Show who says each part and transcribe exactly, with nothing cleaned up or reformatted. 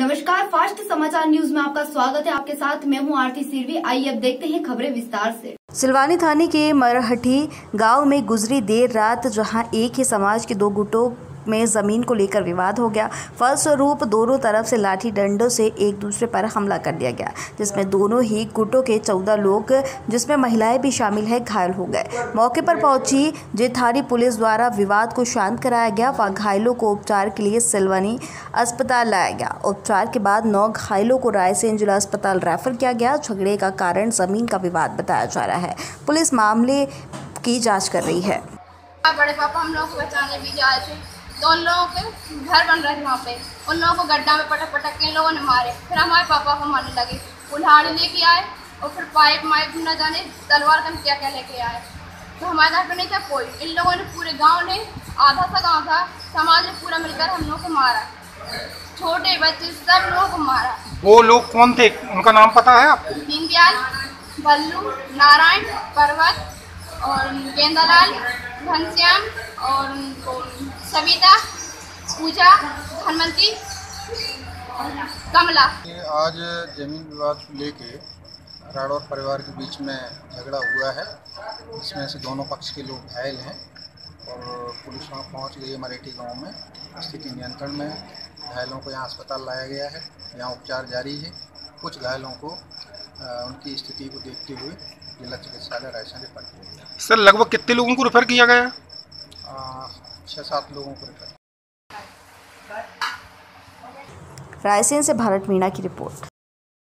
Speaker 1: नमस्कार, फास्ट समाचार न्यूज में आपका स्वागत है। आपके साथ मैं हूं आरती सिरवी। आइए अब देखते हैं खबरें विस्तार से।
Speaker 2: सिलवानी थाने के मरहठी गांव में गुजरी देर रात जहां एक ही समाज के दो गुटों में जमीन को लेकर विवाद हो गया। फलस्वरूप दोनों तरफ से लाठी डंडों से एक दूसरे पर हमला कर दिया गया, जिसमें दोनों ही गुटों के चौदह लोग, जिसमें महिलाएं भी शामिल है, घायल हो गए। मौके पर पहुंची जेठारी पुलिस द्वारा विवाद को शांत कराया गया व घायलों को उपचार के लिए सिलवानी अस्पताल लाया गया। उपचार के बाद नौ घायलों को रायसेन जिला अस्पताल रेफर किया गया। झगड़े का कारण जमीन का विवाद बताया जा रहा है। पुलिस मामले की जाँच कर रही है।
Speaker 3: बड़े पापा हम लोग को बचाने भी जा रहे थे, तो उन लोगों के घर बन रहे थे वहाँ पे, उन लोगों को गड्ढा में पटक पटक के इन लोगों ने मारे। फिर हमारे पापा को मारने लगे, उल्हाड़ी लेके आए और फिर पाइप माइप न जाने तलवार कम क्या क्या लेके आए। तो हमारे घर पे नहीं था कोई, इन लोगों ने पूरे गांव ने, आधा सा गांव था, समाज ने पूरा मिलकर हम लोग को मारा। छोटे बच्चे सब लोगों को मारा।
Speaker 4: वो लोग कौन थे, उनका नाम पता है आपको?
Speaker 3: दीनदयाल, बल्लू, नारायण, पर्वत और गेंदालाल, घनश्याम और सविता, पूजा, धनवंती, कमला।
Speaker 5: आज जमीन विवाद को लेके राठौर परिवार के बीच में झगड़ा हुआ है। इसमें से दोनों पक्ष के लोग घायल हैं और पुलिस वहाँ पहुँच गई है मरेठी गांव में। स्थिति नियंत्रण में, घायलों को यहाँ अस्पताल लाया गया है, यहाँ उपचार जारी है। कुछ घायलों को आ, उनकी स्थिति को देखते हुए जिला चिकित्सालय रायसेन रेफर किया गया।
Speaker 4: सर, लगभग कितने लोगों को रेफर किया गया?
Speaker 5: छः सात लोगों को रेफर।
Speaker 2: रायसेन से भारत मीणा की रिपोर्ट।